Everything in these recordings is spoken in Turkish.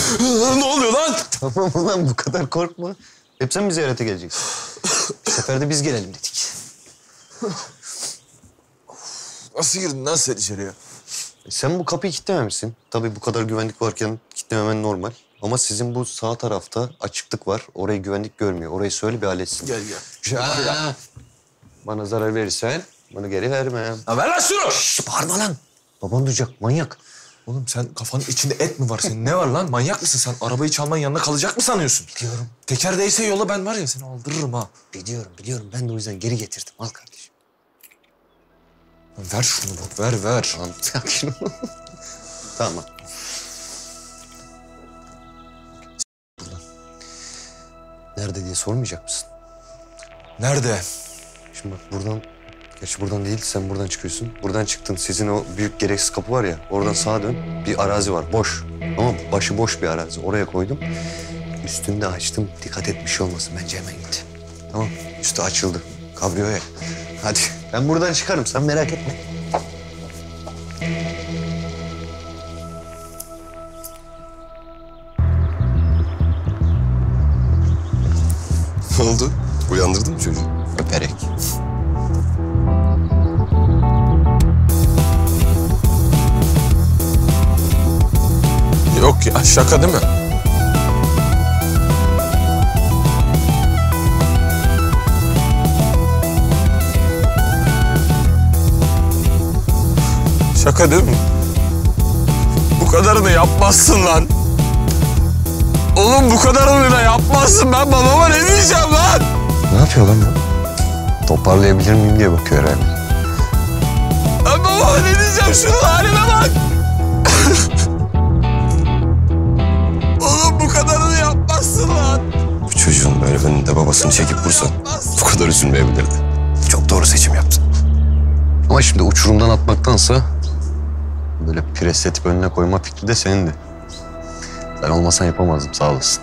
Ne oluyor lan? Tamam ulan bu kadar korkma. Hep sen mi ziyarete geleceksin? Bu sefer de biz gelelim dedik. Nasıl girdin lan sen içeriye? Sen bu kapıyı kilitlememişsin. Tabii bu kadar güvenlik varken kilitlememen normal. Ama sizin bu sağ tarafta açıklık var. Orayı güvenlik görmüyor. Orayı söyle bir halletsin. Gel gel. Bana zarar verirsen bunu geri vermem. Ha, ver lan şunu! Şş, bağırma lan. Baban duyacak manyak. Oğlum sen kafanın içinde et mi var senin? Ne var lan? Manyak mısın sen? Arabayı çalmanın yanına kalacak mı sanıyorsun? Biliyorum. Teker değse yola ben var ya seni aldırırım ha. Biliyorum. Ben de o yüzden geri getirdim. Al kardeşim. Lan ver şunu bak, ver. Al sakin ol. Tamam. Nerede diye sormayacak mısın? Nerede? Şimdi bak buradan... Gerçi buradan değil, sen buradan çıkıyorsun. Buradan çıktın, sizin o büyük gereksiz kapı var ya... Oradan sağa dön, bir arazi var, boş. Ama başı boş bir arazi. Oraya koydum. Üstünde açtım, dikkat et bir şey olmasın. Bence hemen gitti. Tamam, üstü açıldı. Kabriyoya. Hadi, ben buradan çıkarım, sen merak etme. Ne oldu? Uyandırdın mı çocuğu? Öperek. Yok ya, şaka değil mi? Şaka değil mi? Bu kadarını yapmazsın lan. Oğlum bu kadarını da yapmazsın. Ben babama ne diyeceğim lan? Ne yapıyor lan bu? Toparlayabilir miyim diye bakıyor herhalde. Ben babama ne diyeceğim? Şunun haline bak. Oğlum bu kadarını yapmazsın lan. Bu çocuğun böyle önünde babasını çekip vursan bu kadar üzülmeyebilirdi. Çok doğru seçim yaptın. Ama şimdi uçurumdan atmaktansa böyle presletip önüne koyma fikri de senindi. Ben olmasan yapamazdım, sağ olasın.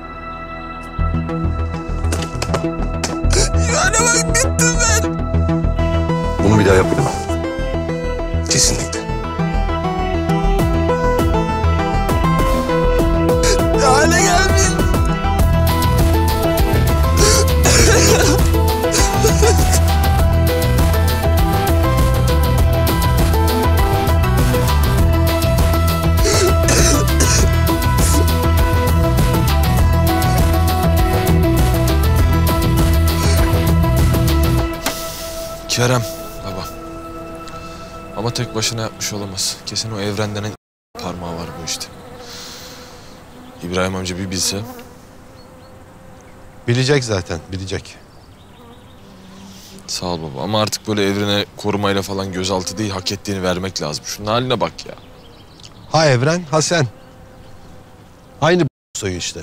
Yani bak bittim ben. Bunu bir daha yapayım. Kesinlikle. Hale gelmiş. Kerem, baba. Ama tek başına yapmış olamaz. Kesin o evrenden parmağı var bu işte. İbrahim amca bir bilse. Bilecek zaten, bilecek. Sağ ol baba ama artık böyle evrene korumayla falan gözaltı değil, hak ettiğini vermek lazım. Şunun haline bak ya. Ha Evren, ha sen. Aynı soyu işte.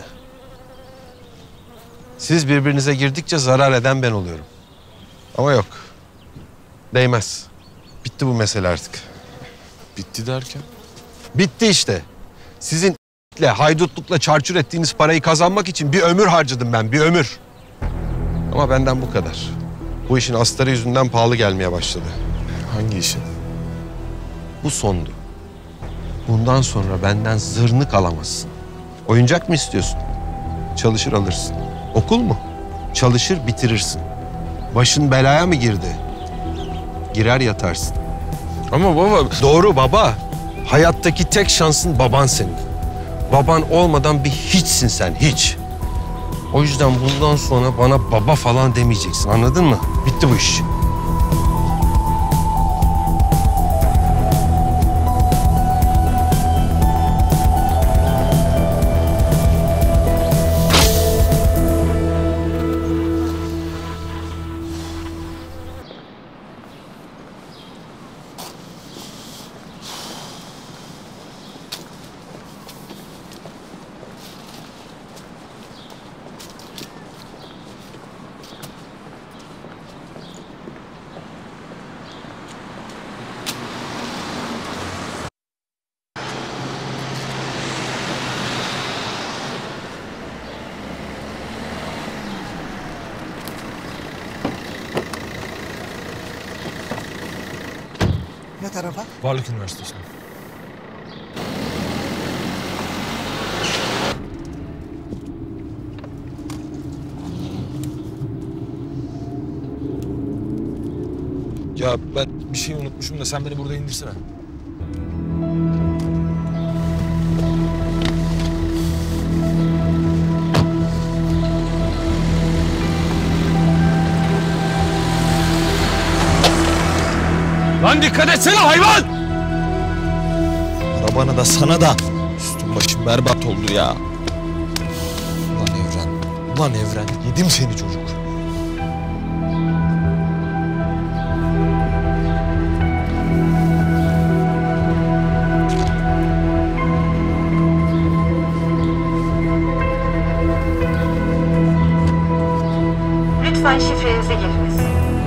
Siz birbirinize girdikçe zarar eden ben oluyorum. Ama yok. Değmez. Bitti bu mesele artık. Bitti derken? Bitti işte. Sizin haydutlukla çarçur ettiğiniz parayı kazanmak için bir ömür harcadım ben, bir ömür. Ama benden bu kadar. Bu işin astarı yüzünden pahalı gelmeye başladı. Hangi işin? Bu sondu. Bundan sonra benden zırnık alamazsın. Oyuncak mı istiyorsun? Çalışır alırsın. Okul mu? Çalışır bitirirsin. Başın belaya mı girdi? Girer yatarsın. Ama baba... Doğru baba. Hayattaki tek şansın baban senin. Baban olmadan bir hiçsin sen, hiç. O yüzden bundan sonra bana baba falan demeyeceksin, anladın mı? Bitti bu iş. Ne tarafa? Varlık Üniversitesi'ne. Ya ben bir şey unutmuşum da sen beni burada indirsene. Lan dikkat etsene hayvan! Arabana da sana da. Üstüm başım berbat oldu ya. Ulan Evren. Ulan Evren. Yedim seni çocuk. Lütfen şifrenizi giriniz.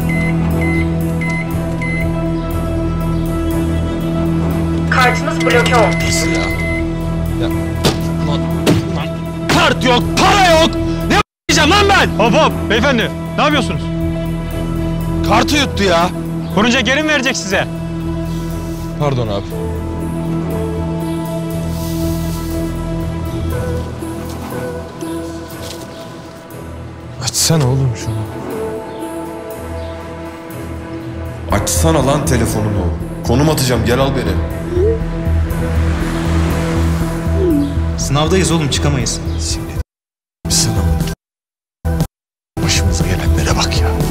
Kartınız bloke olmuş. Nasıl ya? Ya ulan Kart yok, para yok! Ne yapacağım lan ben? Hop hop beyefendi ne yapıyorsunuz? kartı yuttu ya. Korunca geri mi verecek size? Pardon abi. Açsana oğlum şunu. Açsana lan telefonunu. Konum atacağım, gel al beni. Sınavdayız oğlum, çıkamayız. Sınavın. Başımıza gelenlere bak ya.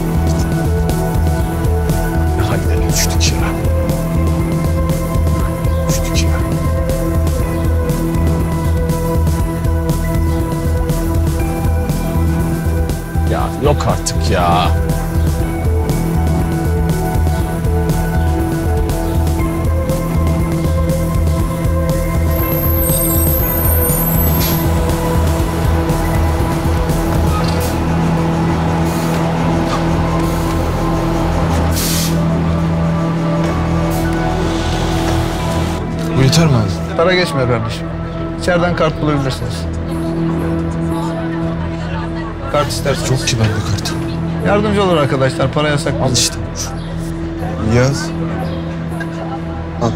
Ne hallere düştük ya. Düştük ya. Ya yok artık ya. Bu yeter mi abi? Para geçmiyor kardeşim. İçeriden kart bulabilirsiniz. Kart isterseniz. Çok ki bende kart. Yardımcı olur arkadaşlar. Para yasak. Al işte. Yaz. Al.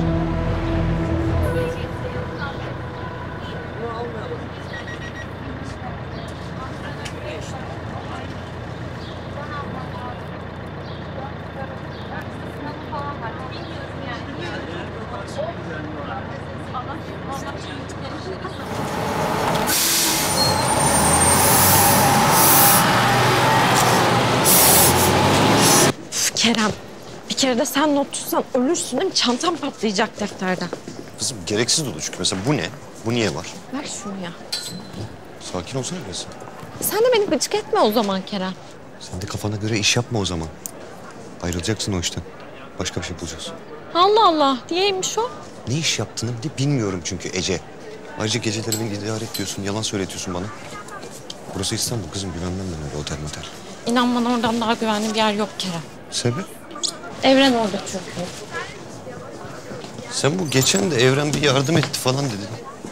Kerem, bir kere de sen not tutsan ölürsün değil mi? Çantam patlayacak defterden. Kızım gereksiz dolu çünkü. Mesela bu ne? Bu niye var? Ver şunu ya. Sakin olsana biraz. Sen de beni gıcık etme o zaman Kerem. Sen de kafana göre iş yapma o zaman. Ayrılacaksın o işten. Başka bir şey bulacağız. Allah Allah, diyeymiş o. Ne iş yaptığını bile bilmiyorum çünkü Ece. Ayrıca geceleri beni idare et diyorsun, yalan söyletiyorsun bana. Burası İstanbul kızım, güvenmem ben öyle otel motel. İnan bana oradan daha güvenli bir yer yok Kerem. Sebep? Evren orada çünkü. Sen bu geçen de Evren bir yardım etti falan dedin.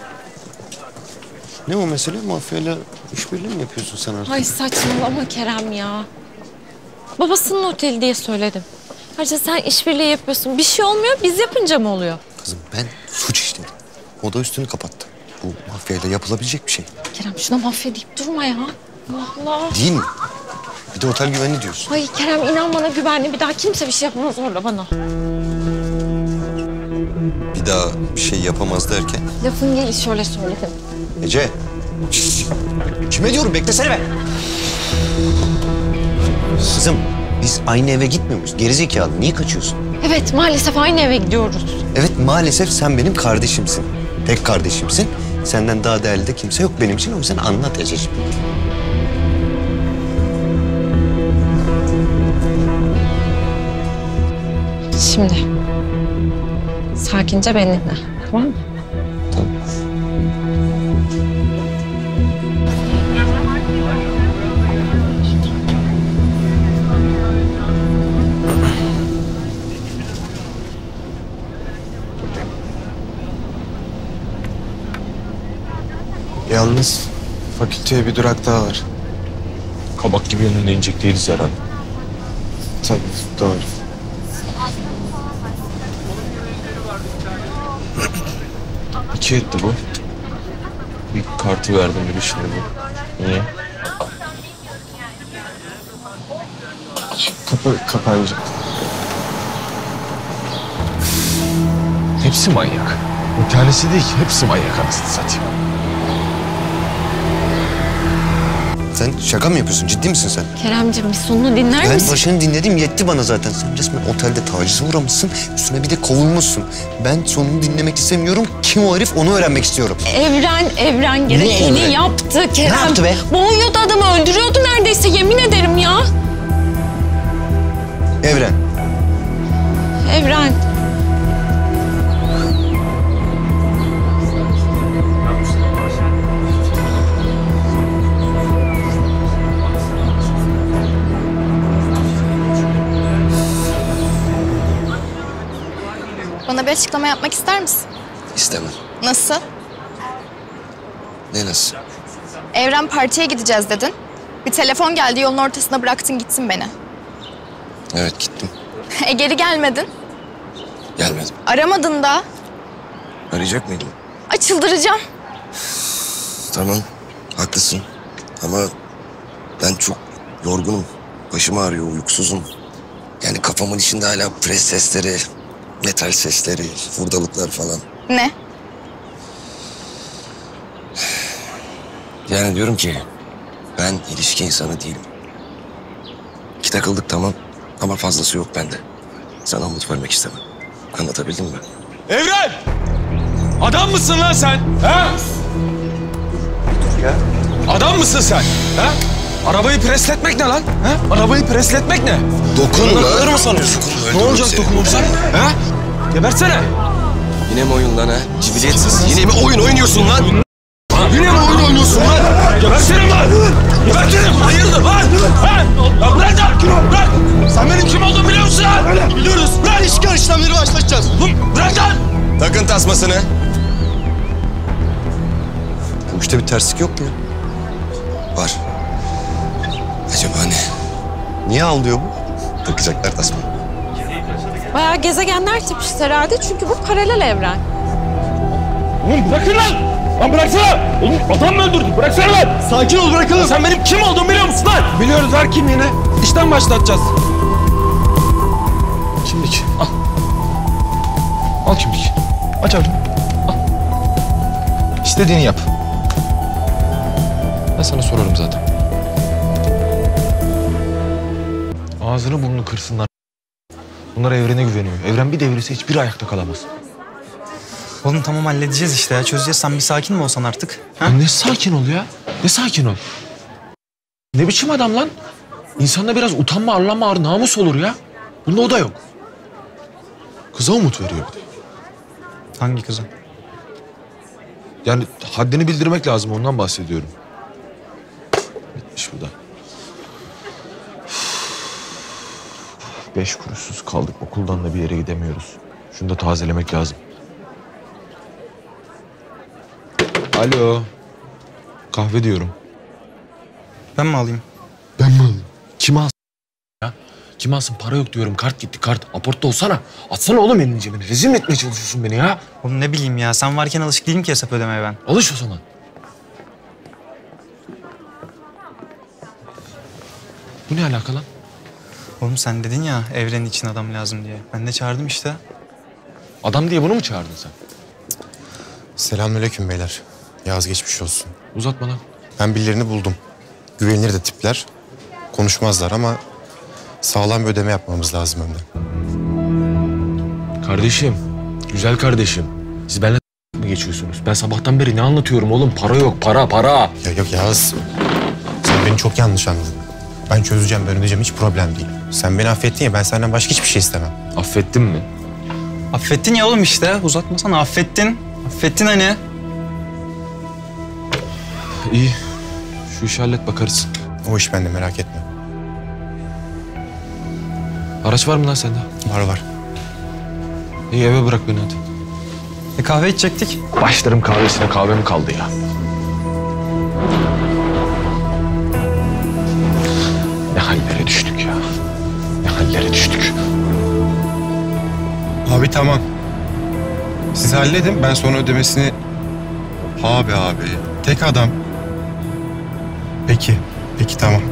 Ne o mesele? Mafyayla işbirliği mi yapıyorsun sen artık? Ay saçmalama Kerem ya. Babasının oteli diye söyledim. Ayrıca sen işbirliği yapıyorsun. Bir şey olmuyor, biz yapınca mı oluyor? Kızım ben suç işledim. O da üstünü kapattı. Bu mafyayla yapılabilecek bir şey. Kerem şuna mafya deyip durma ya. Allah Allah. Değil mi? Bir de otel güvenli diyorsun. Ay Kerem inan bana güvenli. Bir daha kimse bir şey yapamaz orada bana. Bir daha bir şey yapamaz derken. Lafın gelişi şöyle söyledim. Ece. Şişt. Kime diyorum? Beklesene be. Kızım biz aynı eve gitmiyor muyuz? Gerizekalı. Niye kaçıyorsun? Evet maalesef aynı eve gidiyoruz. Evet maalesef sen benim kardeşimsin. Tek kardeşimsin. Senden daha değerli de kimse yok benim için. O yüzden anlat Ececiğim. Şimdi sakince benimle, tamam mı? Tamam. Yalnız fakülteye bir durak daha var. Kabak gibi önünde inecek değiliz herhalde. Tabii doğru. İki etti bu. Bir kartı verdim bir şimdi bu. Niye? Kapı kapanacak. Hepsi manyak. Bir tanesi değil ki, hepsi manyak anasını satayım. Sen şaka mı yapıyorsun? Ciddi misin sen? Keremciğim bir sonunu dinler Ben misin? başını dinledim, yetti bana zaten. Sen resmen otelde tacize uğramışsın, üstüne bir de kovulmuşsun. Ben sonunu dinlemek istemiyorum. Kim o herif onu öğrenmek istiyorum. Evren gerekeni evren? yaptı Kerem. Ne yaptı be? Boğuyordu adamı, öldürüyordu neredeyse, yemin ederim ya. Evren. Evren. Bana bir açıklama yapmak ister misin? İstemem. Nasıl? Ne nasıl? Evren partiye gideceğiz dedin. Bir telefon geldi, yolun ortasına bıraktın gittin beni. Evet gittim. Geri gelmedin. Gelmedim. Aramadın da. Arayacak mıydım? Çıldıracağım. Tamam, haklısın. Ama ben çok yorgunum. Başım ağrıyor, uykusuzum. Yani kafamın içinde hala pres sesleri, metal sesleri, hurdalıklar falan. Ne? Yani diyorum ki ben ilişki insanı değilim. Ki takıldık tamam ama fazlası yok bende. Sana umut vermek istemem. Anlatabildim mi? Evren! Adam mısın lan sen? Ha? Ya. Adam mısın sen? Ha? Arabayı presletmek ne lan? Ha? Arabayı presletmek ne? Dokunma. Alır mı sanıyorsun? Ne olacak dokunursa? Ha? Gebersene. Yine mi oyun lan ha? Cibiliyetsiz. Yine mi oyun oynuyorsun lan? Yine mi oyun oynuyorsun lan? Gebersene lan! Gebertirim! Hayırdır lan? Ha? Ya bırak lan! Bırak! Sen benim kim olduğumu biliyor musun lan? Biliyoruz. Bırak! İşgal işlemleri başlatacağız. Bırak lan! Takın tasmasını. Bu işte bir terslik yok mu ya? Var. Acaba ne? Niye ağlıyor bu? Takacaklar tasmayı. Bayağı gezegenler tipişti herhalde çünkü bu paralel evren. Oğlum bırakın lan! Lan bıraksana! Oğlum adam mı öldürdün? Bıraksana lan! Sakin ol bırakalım. Sen benim kim olduğumu biliyor musun lan? Biliyoruz, ver kimliğini. İşten başlatacağız. Kimlik, al. Al kimlik. Aç abicim. Al. İstediğini yap. Ben sana sorarım zaten. Ağzını burnunu kırsınlar. Bunlar evrene güveniyor. Evren bir devrilse hiçbir ayakta kalamaz. Oğlum tamam halledeceğiz işte ya. Çözeceğiz. Sen bir sakin mi olsan artık? Ha? Ya ne sakin ol ya. Ne sakin ol. Ne biçim adam lan? İnsanda biraz utanma, arlanma, namus olur ya. Bunda o da yok. Kıza umut veriyor bir de. Hangi kıza? Yani haddini bildirmek lazım, ondan bahsediyorum. Bitmiş bu da. 5 kuruşsuz kaldık. Okuldan da bir yere gidemiyoruz. Şunu da tazelemek lazım. Alo. Kahve diyorum. Ben mi alayım? Ben mi alayım? Kim alsın ya? Kim alsın? Para yok diyorum. Kart gitti, kart. Aportta olsana. Atsana oğlum elini cebine. Rezil mi etmeye çalışıyorsun beni ya? Oğlum ne bileyim ya. Sen varken alışık değilim ki hesap ödemeye ben. Alış o zaman. Bu ne alaka lan? Oğlum sen dedin ya evrenin için adam lazım diye. Ben de çağırdım işte. Adam diye bunu mu çağırdın sen? Selamünaleyküm beyler. Yaz geçmiş olsun. Uzatma lan. Ben birilerini buldum. Güvenilir de tipler. Konuşmazlar ama sağlam bir ödeme yapmamız lazım önden. Kardeşim, güzel kardeşim. Siz benimle mı geçiyorsunuz? Ben sabahtan beri ne anlatıyorum oğlum? Para yok, para. Ya yok Yağız. Sen beni çok yanlış anladın. Ben çözeceğim, ben ödeyeceğim. Hiç problem değil. Sen beni affettin ya, ben senden başka hiçbir şey istemem. Affettin mi? Affettin ya oğlum işte. Uzatmasana affettin. Affettin hani. İyi. Şu işi hallet, bakarız. O iş bende, merak etme. Araç var mı lan sende? Var. İyi, eve bırak beni hadi. Kahve içecektik. Başlarım kahvesine, kahve mi kaldı ya? Ne hallere düştük ya. Ne hallere düştük. Abi tamam. Siz halledin, ben sonra ödemesini... Abi. Tek adam. Peki tamam.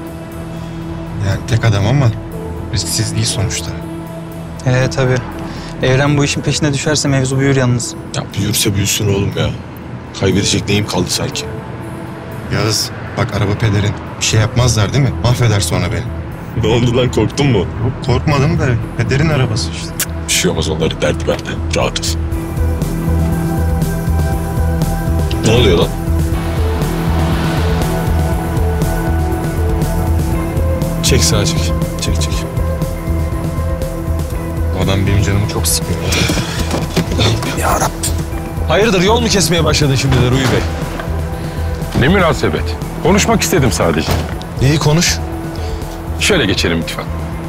Yani tek adam ama risksiz değil sonuçta. Tabii. Evren bu işin peşine düşerse mevzu büyür yalnız. Ya büyürse büyüsün oğlum ya. Kaybedecek neyim kaldı sanki? Yağız bak araba pederin. Bir şey yapmazlar değil mi? Mahveder sonra beni. Ne oldu lan, korktun mu? Yok korkmadım da pederin arabası işte. Bir şey olmaz, onları derdi bende. Rahat ol. Ne oluyor lan? Çek sağa çek. Çek. Bu adam benim canımı çok sıkıyor. Yarabbim. Hayırdır, yol mu kesmeye başladın şimdi de Ruhi Bey? Ne münasebet. Konuşmak istedim sadece. Neyi konuş? Şöyle geçelim lütfen.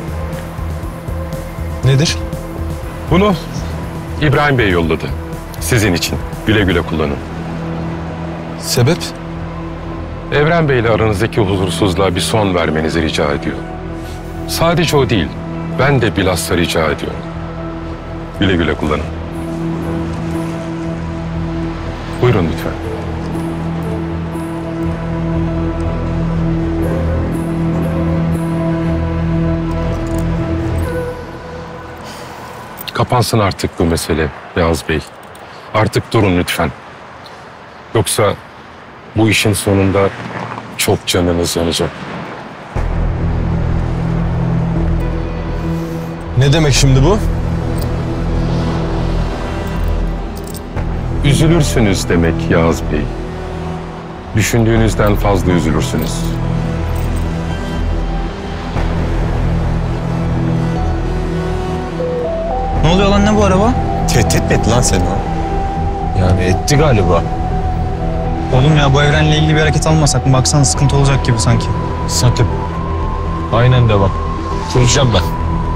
Nedir? Bunu İbrahim Bey yolladı. Sizin için. Güle güle kullanın. Sebep? Evren Bey ile aranızdaki huzursuzluğa bir son vermenizi rica ediyor. Sadece o değil, ben de bilhassa rica ediyorum. Güle güle kullanın. Buyurun lütfen. Kapansın artık bu mesele Yağız Bey. Artık durun lütfen. Yoksa bu işin sonunda çok canınız yanacak. Ne demek şimdi bu? Üzülürsünüz demek Yağız Bey. Düşündüğünüzden fazla üzülürsünüz. Ne oluyor lan, ne bu araba? Tehdit mi etti lan seni o? Yani etti galiba. Oğlum ya, bu evrenle ilgili bir hareket almasak mı? Baksana sıkıntı olacak gibi sanki. Sakın. Aynen devam. Konuşacağım ben.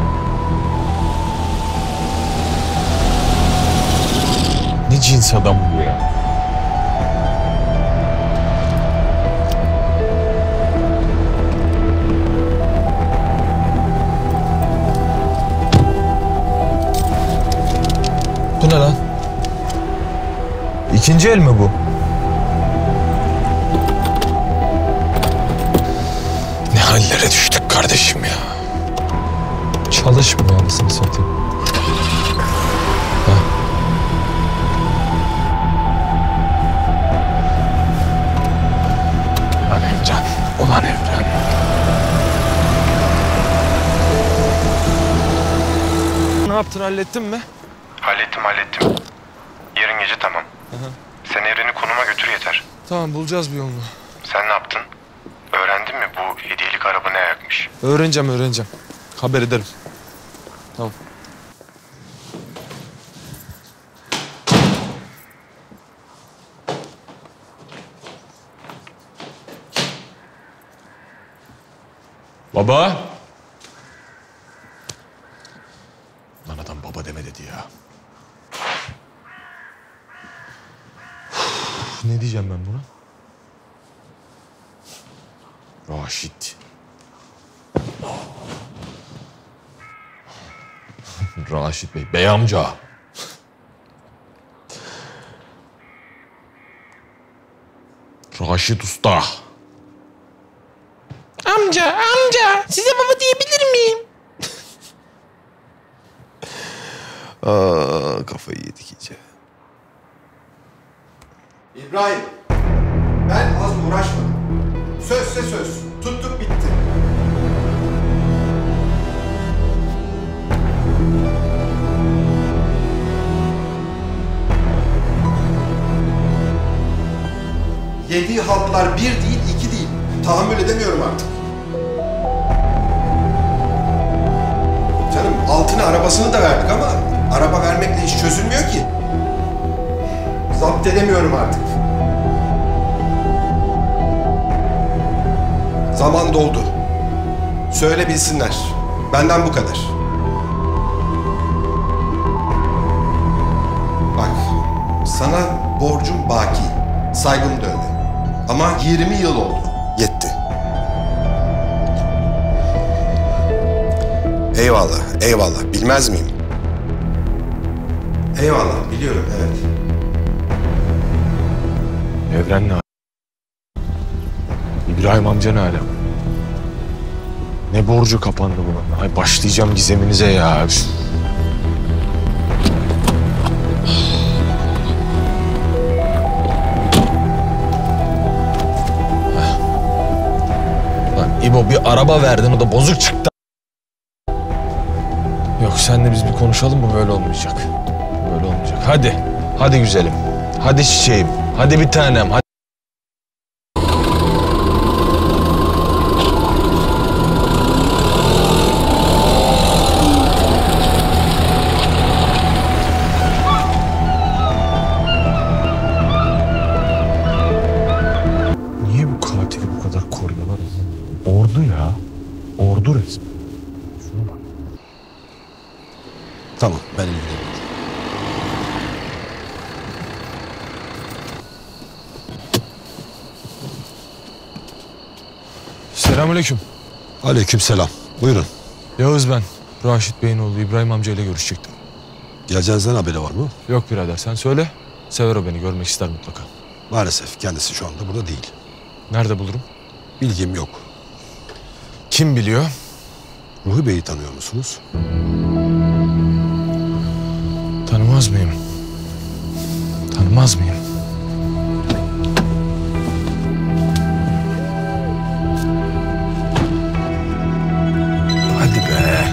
Ne cins adam bu ya? Bu ne lan? İkinci el mi bu? Ne hallere düştük kardeşim ya. Çalışmıyor anasını satayım. Ulan Evren, ulan Evren. Ne yaptın, hallettin mi? Hallettim. Yarın gece tamam. Sen Evren'i konuma götür yeter. Tamam, bulacağız bir yolunu. Sen ne yaptın? Öğrendin mi bu hediyelik araba ne ayakmış? Öğreneceğim. Haber ederim. Tamam. Baba. Lan adam baba deme dedi ya. Ne diyeceğim ben buna? Raşit. Raşit Bey, bey amca. Raşit Usta. Amca, size baba diyebilir miyim? Kafayı yedik iyice. İbrahim, ben az uğraşmadım. Sözse söz, tuttuk bitti. Yediği haltlar bir değil, iki değil. Tahammül edemiyorum artık. Canım, altını arabasını da verdik ama araba vermekle iş çözülmüyor ki. Zapt edemiyorum artık. Zaman doldu. Söyle bilsinler. Benden bu kadar. Bak, sana borcum baki. Saygım da öyle. Ama 20 yıl oldu. Yetti. Eyvallah. Bilmez miyim? Eyvallah, biliyorum, evet. Evren ne ala? İbrahim amca ne ala? Ne borcu kapandı buna? Ay başlayacağım gizeminize ya. İbo bir araba verdin, o da bozuk çıktı. Yok senle biz bir konuşalım, bu böyle olmayacak. Böyle olmayacak. Hadi. Hadi güzelim. Hadi çiçeğim. Hadi bir tanem. Hadi. Niye bu katili bu kadar koruyorlar? Ordu ya. Ordu resmi. Şuna bak. Tamam, ben ilgileniyorum. Selamünaleyküm. Aleykümselam. Buyurun. Yağız ben. Raşit Bey'in oğlu İbrahim amcayla görüşecektim. Geleceğinizden haberi var mı? Yok birader, sen söyle. Sever o beni, görmek ister mutlaka. Maalesef kendisi şu anda burada değil. Nerede bulurum? Bilgim yok. Kim biliyor? Ruhi Bey'i tanıyor musunuz? Tanımaz mıyım? Tanımaz mıyım? Hadi be.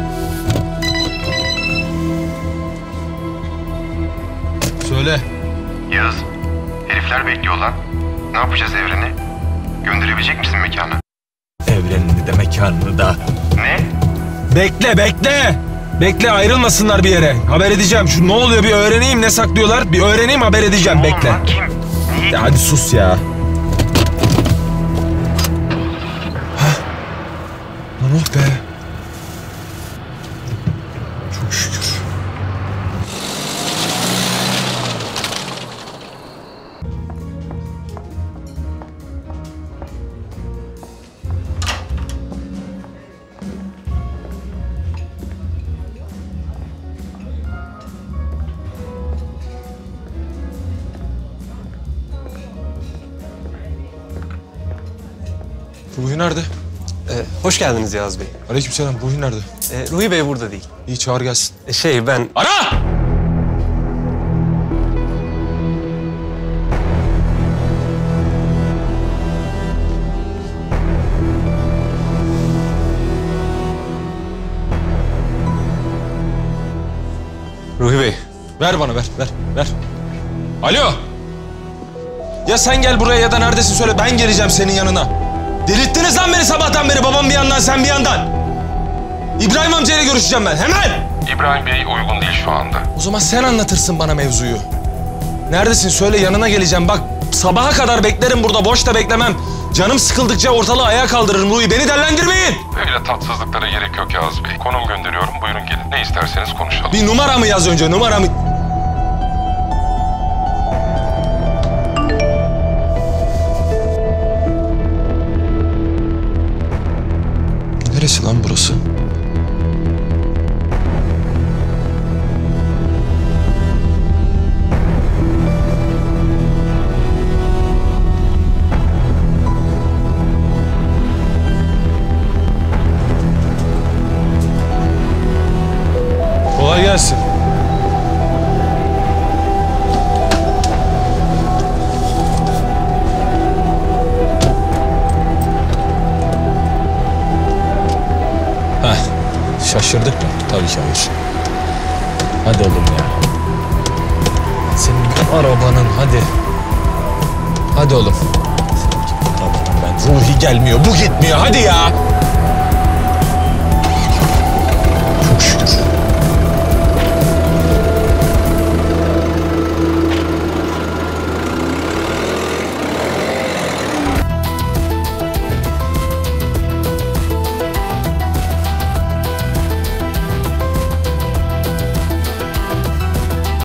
Söyle. Yağız, herifler bekliyor lan. Ne yapacağız Evren'i? Gönderebilecek misin mekana? Evrenini de mekanını da. Ne? Bekle bekle. Bekle, ayrılmasınlar bir yere. Haber edeceğim. Şu ne oluyor bir öğreneyim, ne saklıyorlar. Bir öğreneyim, haber edeceğim. Bekle. Lan kim? Niye? Ya hadi sus ya. Hah. Lan oh be. Çok şükür. Ruhi nerede? Hoş geldiniz Yağız Bey. Aleykümselam. Ruhi nerede? Ruhi Bey burada değil. İyi, çağır gelsin. Ben... Ara! Ruhi Bey. Ver bana, ver. Alo! Ya sen gel buraya ya da neredesin söyle, ben geleceğim senin yanına. Delirttiniz lan beni sabahtan beri, babam bir yandan sen bir yandan. İbrahim amcayla görüşeceğim ben, hemen! İbrahim Bey uygun değil şu anda. O zaman sen anlatırsın bana mevzuyu. Neredesin söyle, yanına geleceğim. Bak sabaha kadar beklerim burada, boş da beklemem. Canım sıkıldıkça ortalığı ayağa kaldırırım Ruhi, beni dellendirmeyin. Öyle tatsızlıklara gerek yok Yağız Bey. Konum gönderiyorum, buyurun gelin. Ne isterseniz konuşalım. Bir numara mı yaz önce, numara mı? Neresi lan burası? Kolay gelsin. Şaşırdık mı? Tabii ki hayır. Hadi oğlum ya. Senin bu arabanın hadi. Hadi oğlum. Senin bu arabanın ben. Ruhi gelmiyor, bu gitmiyor. Hadi ya.